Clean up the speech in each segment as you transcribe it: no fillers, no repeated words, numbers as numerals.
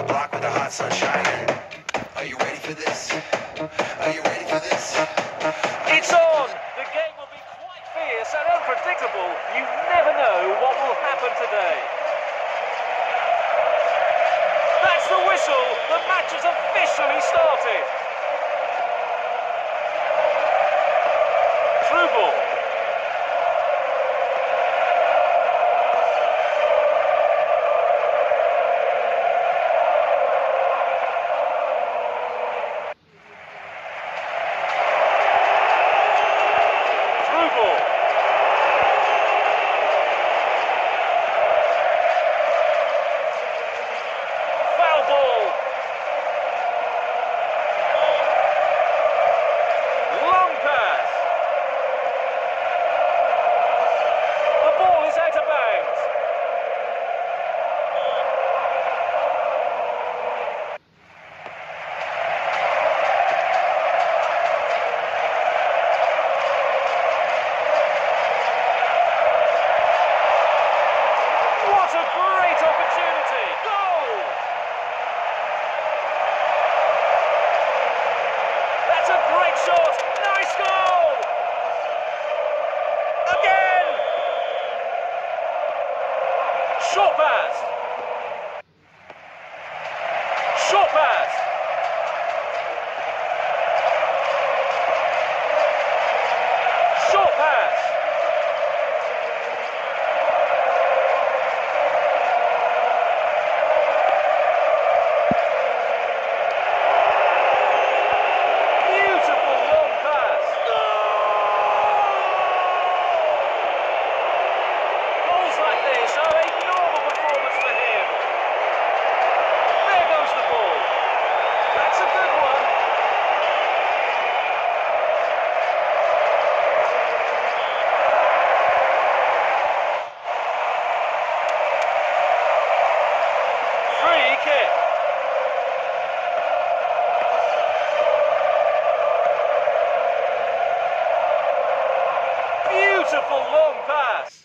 block with the hot sun shining. Are you ready for this? Are you ready for this? It's on! The game will be quite fierce and unpredictable. You never know what will happen today. That's the whistle. The match has officially started. Through ball. Short pass. Short pass. Short pass. Beautiful long pass. Goals like this are a normal performance for him. There goes the ball. That's a good one. Free kick. Beautiful long pass.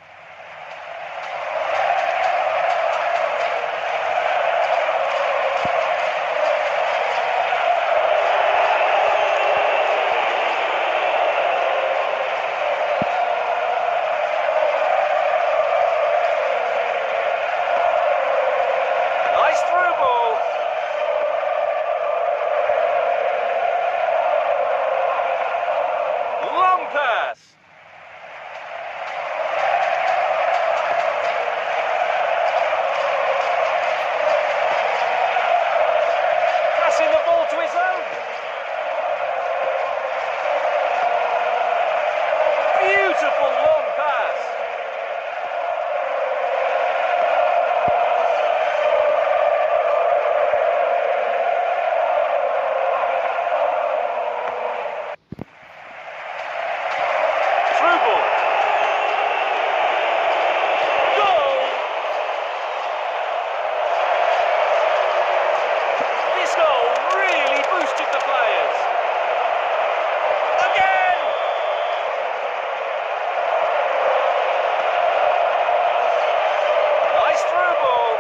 Nice through ball. Long pass. Passing the ball to his own. Beautiful long pass. Through ball. Goal! This goal really boosted the players. Again! Nice through ball.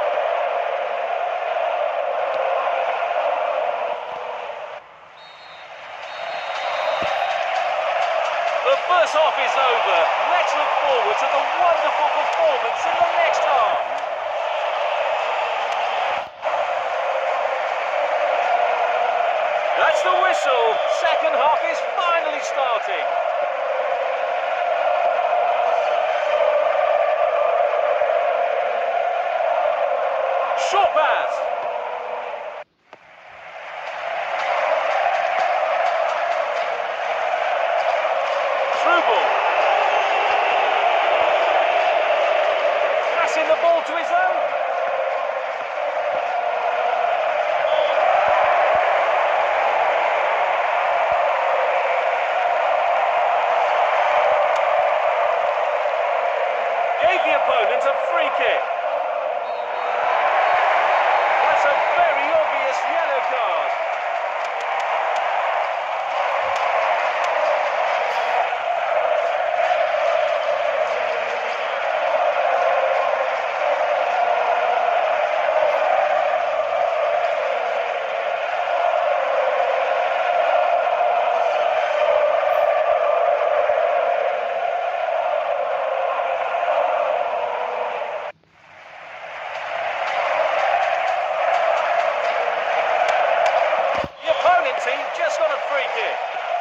The first half is over. Let's look forward to the wonderful performance in the next half. That's the whistle. Second half is finally starting. Short pass. Through ball. Passing the ball to his own. Gave the opponent a free kick. team just got a free kick.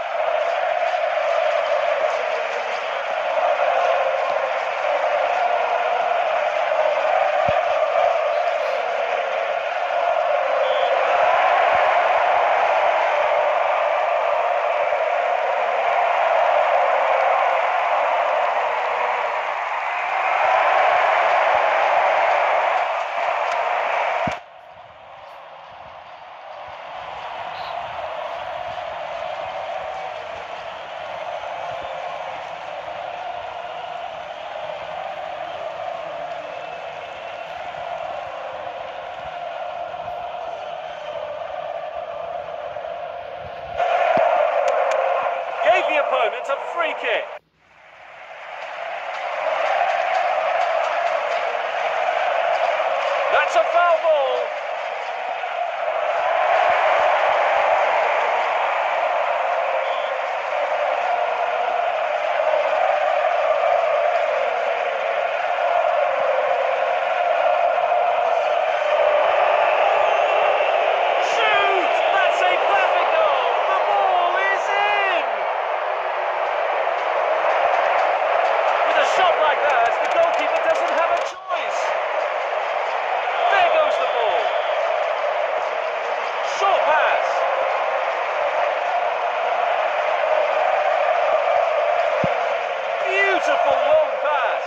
Gave the opponent a free kick. That's a foul ball. Shoot! That's a perfect goal. The ball is in. With a shot like that, the goalkeeper doesn't have a choice. There goes the ball. Short pass. Beautiful long pass.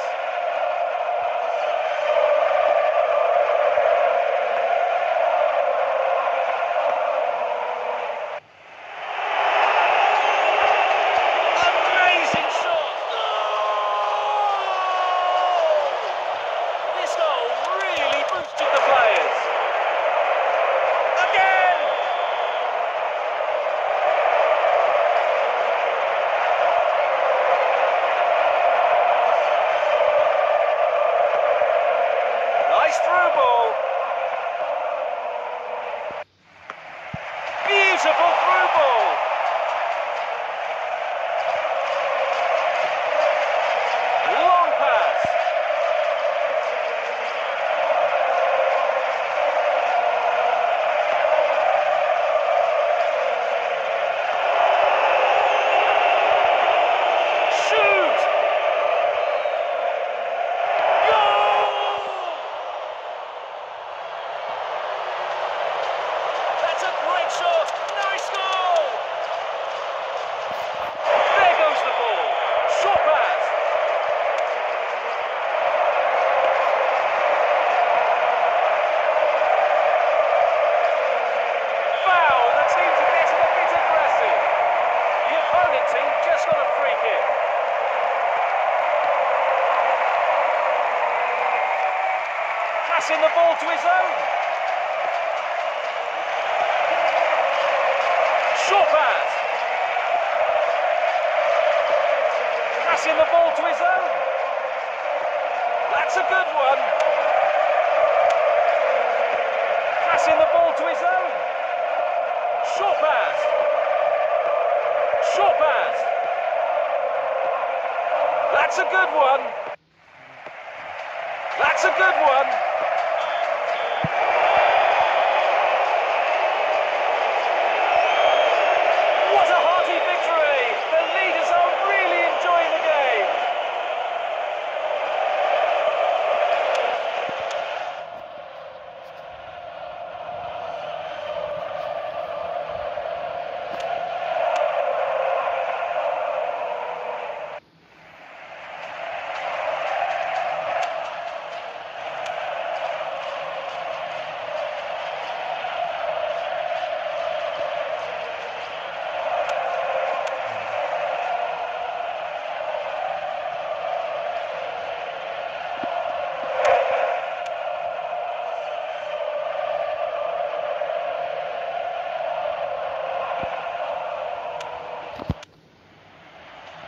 Amazing shot. This goal really boosted the players. Again! Nice through ball. Beautiful through ball. Long pass. Shoot! Goal! That's a great shot. Nice goal. There goes the ball. Short pass. Foul. The teams are getting a bit aggressive. The opponent team just got a free kick. Passing the ball to his own. Short pass. Passing the ball to his own. That's a good one. Passing the ball to his own. Short pass. Short pass. That's a good one. That's a good one.